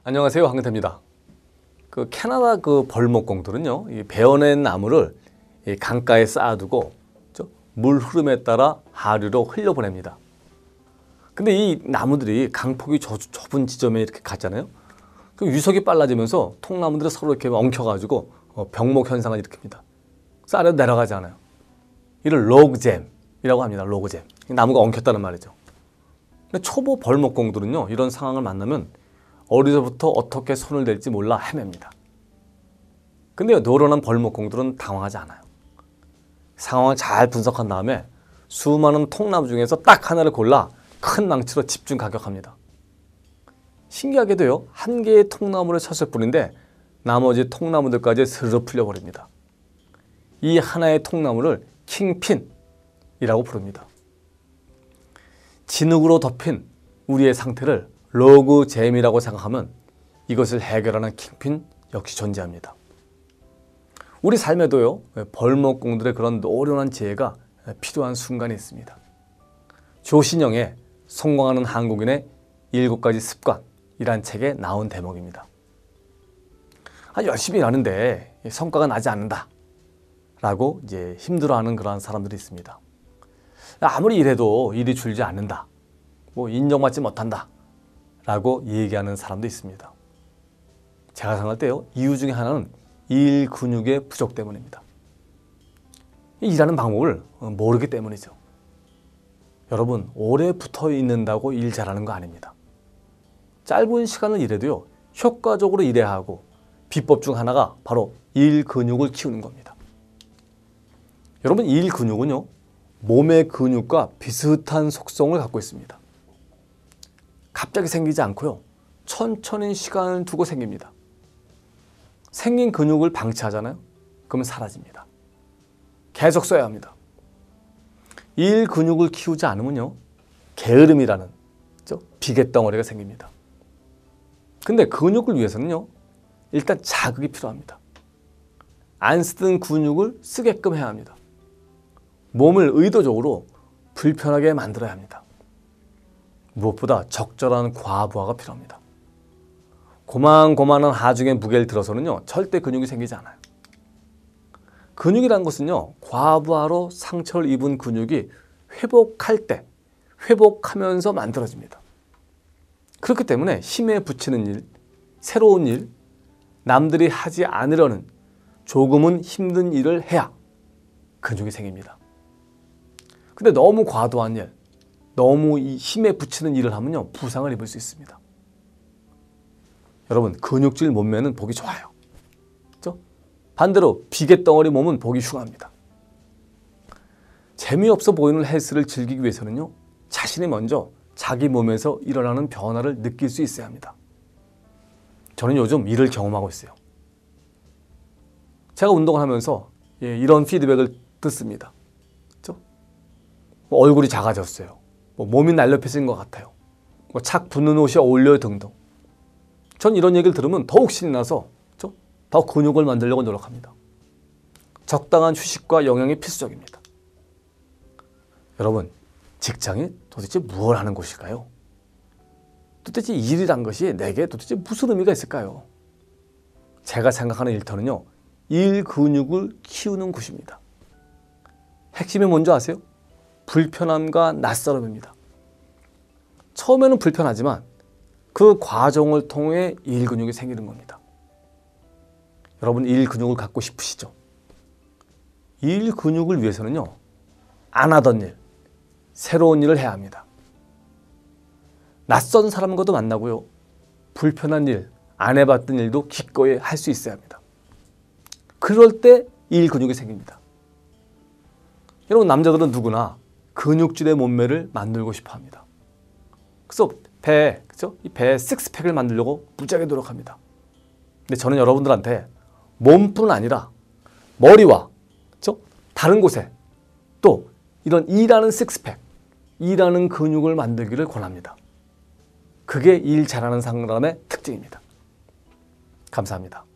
안녕하세요, 황근태입니다. 캐나다 벌목공들은요, 이 베어낸 나무를 이 강가에 쌓아두고 물 흐름에 따라 하류로 흘려보냅니다. 근데 이 나무들이 강폭이 좁은 지점에 이렇게 갔잖아요. 유속이 빨라지면서 통나무들이 서로 이렇게 엉켜가지고 병목 현상을 일으킵니다. 그래서 아래로 내려가지 않아요. 이를 로그잼이라고 합니다. 로그잼. 나무가 엉켰다는 말이죠. 근데 초보 벌목공들은요, 이런 상황을 만나면 어디서부터 어떻게 손을 댈지 몰라 헤맵니다. 근데 노련한 벌목공들은 당황하지 않아요. 상황을 잘 분석한 다음에 수많은 통나무 중에서 딱 하나를 골라 큰 망치로 집중 가격합니다. 신기하게도요, 한 개의 통나무를 쳤을 뿐인데 나머지 통나무들까지 스르르 풀려버립니다. 이 하나의 통나무를 킹핀이라고 부릅니다. 진흙으로 덮인 우리의 상태를 로그잼이라고 생각하면 이것을 해결하는 킹핀 역시 존재합니다. 우리 삶에도요, 벌목공들의 그런 노련한 지혜가 필요한 순간이 있습니다. 조신영의 성공하는 한국인의 7가지 습관이란 책에 나온 대목입니다. 열심히 일하는데 성과가 나지 않는다 라고 이제 힘들어하는 그러한 사람들이 있습니다. 아무리 일해도 일이 줄지 않는다, 인정받지 못한다 라고 얘기하는 사람도 있습니다. 제가 생각할 때요, 이유 중에 하나는 일 근육의 부족 때문입니다. 일하는 방법을 모르기 때문이죠. 여러분, 오래 붙어 있는다고 일 잘하는 거 아닙니다. 짧은 시간을 일해도요, 효과적으로 일해야 하고 비법 중 하나가 바로 일 근육을 키우는 겁니다. 여러분, 일 근육은요, 몸의 근육과 비슷한 속성을 갖고 있습니다. 갑자기 생기지 않고요, 천천히 시간을 두고 생깁니다. 생긴 근육을 방치하잖아요? 그러면 사라집니다. 계속 써야 합니다. 일 근육을 키우지 않으면요, 게으름이라는 비계덩어리가 생깁니다. 근데 근육을 위해서는요, 일단 자극이 필요합니다. 안 쓰던 근육을 쓰게끔 해야 합니다. 몸을 의도적으로 불편하게 만들어야 합니다. 무엇보다 적절한 과부하가 필요합니다. 고만고만한 하중의 무게를 들어서는요, 절대 근육이 생기지 않아요. 근육이라는 것은요, 과부하로 상처를 입은 근육이 회복할 때, 회복하면서 만들어집니다. 그렇기 때문에 힘에 붙이는 일, 새로운 일, 남들이 하지 않으려는 조금은 힘든 일을 해야 근육이 생깁니다. 근데 너무 과도한 일, 너무 이 힘에 붙이는 일을 하면요, 부상을 입을 수 있습니다. 여러분, 근육질 몸매는 보기 좋아요. 그렇죠? 반대로 비계덩어리 몸은 보기 흉합니다. 재미없어 보이는 헬스를 즐기기 위해서는요, 자신이 먼저 자기 몸에서 일어나는 변화를 느낄 수 있어야 합니다. 저는 요즘 이를 경험하고 있어요. 제가 운동을 하면서 이런 피드백을 듣습니다. 그렇죠? 얼굴이 작아졌어요. 몸이 날렵해진 것 같아요. 착 붙는 옷이 어울려요 등등. 전 이런 얘기를 들으면 더욱 신이 나서 더 근육을 만들려고 노력합니다. 적당한 휴식과 영양이 필수적입니다. 여러분, 직장이 도대체 무엇을 하는 곳일까요? 도대체 일이란 것이 내게 도대체 무슨 의미가 있을까요? 제가 생각하는 일터는요, 일 근육을 키우는 곳입니다. 핵심이 뭔지 아세요? 불편함과 낯설음입니다. 처음에는 불편하지만 그 과정을 통해 일 근육이 생기는 겁니다. 여러분, 일 근육을 갖고 싶으시죠? 일 근육을 위해서는요, 안 하던 일, 새로운 일을 해야 합니다. 낯선 사람과도 만나고요, 불편한 일, 안 해봤던 일도 기꺼이 할 수 있어야 합니다. 그럴 때 일 근육이 생깁니다. 여러분, 남자들은 누구나 근육질의 몸매를 만들고 싶어 합니다. 그래서 이 배 식스팩을 만들려고 무지하게 노력합니다. 근데 저는 여러분들한테 몸뿐 아니라 머리와 다른 곳에 또 이런 일하는 식스팩, 일하는 근육을 만들기를 권합니다. 그게 일 잘하는 사람의 특징입니다. 감사합니다.